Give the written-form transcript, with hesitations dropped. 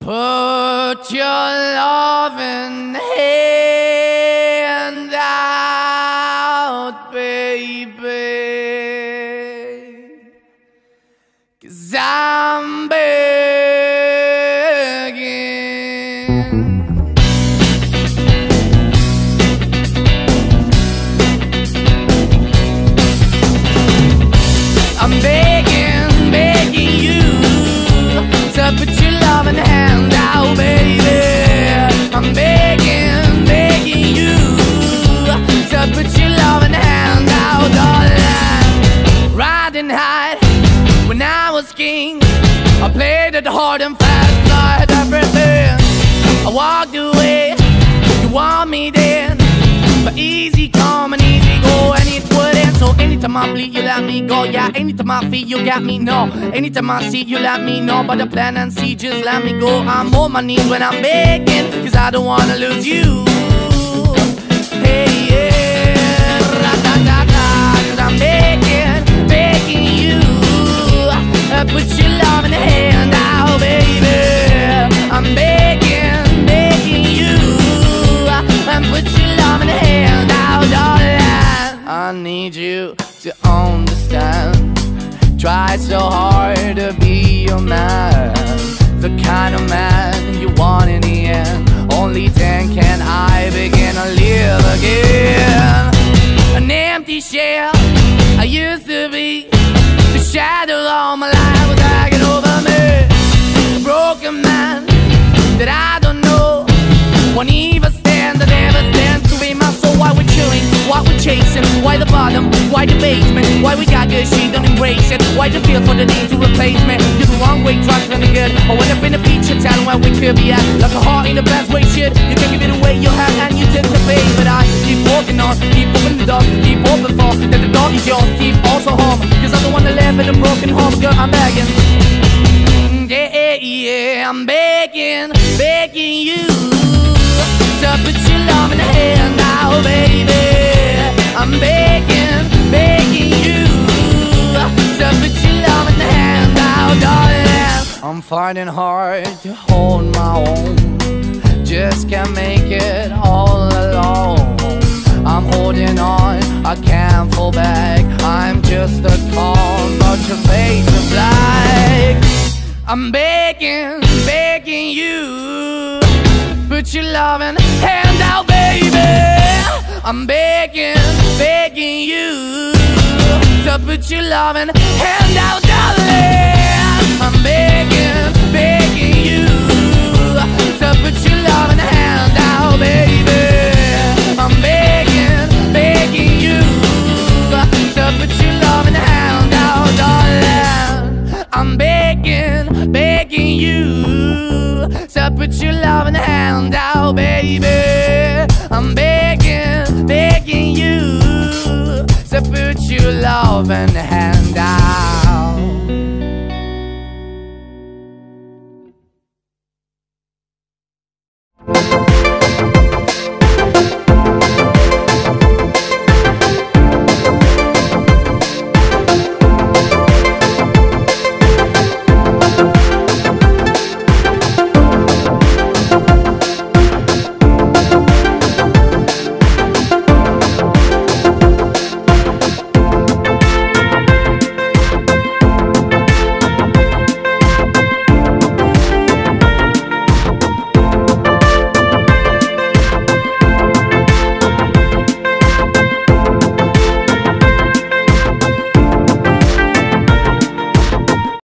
Put your loving hand out, baby, 'cause I'm begging. I'm begging, begging you to put your loving hand out, baby. I'm begging, begging you to put your loving hand out, darling. Riding high when I was king, I played it hard and fast, 'cause I had everything. I walked away, you want me then, but easy come and easy go, and it wouldn't. So anytime I bleed, you let me go. Yeah, anytime I feel, you got me, no. Anytime I see, you let me know. But the plan and see, just let me go. I'm on my knees when I'm begging, 'cause I don't wanna lose you. Hey, yeah, ra-da-da-da, 'cause I'm begging, begging you, put your love in the hand out, baby. I'm begging, begging you, and put your love in the hand out, darling. I need you to understand. Try so hard to be your man, the kind of man you want in the end. Only then can I begin to live again. An empty shell I used to be, the shadow all my life was dragging over me. A broken man that I don't know, won't even stand, that never stands to be my soul. Why we're chilling, why we're chasing, why the bottom, why the basement, why we got good, she don't embrace it, why the feel for the need to replace me. You're the wrong way, trying to be good. I went up in the feature, telling where we could be at, like a heart in the best way, shit. You can give it away, you have, and you take the bait. But I keep walking on, keep opening the door, keep open for, that the door is yours, keep also home, 'cause I'm the one that live in a broken home. Girl, I'm begging, yeah, yeah, I'm begging, begging you to put your love in the hand now, baby. I'm begging, begging you to put your love in the hand now, darling. I'm finding hard to hold my own, just can't make it all alone. I'm holding on, I can't fall back, I'm just a call, but your face is black. I'm begging, begging you, put your loving hand out, baby. I'm begging, begging you to put your loving hand out, darling. I'm begging, begging you to put your loving hand out, baby. I'm begging, begging you to put your loving hand out, darling. I'm begging, begging you to put your loving hand out, baby. I'm begging, begging you to put your loving hand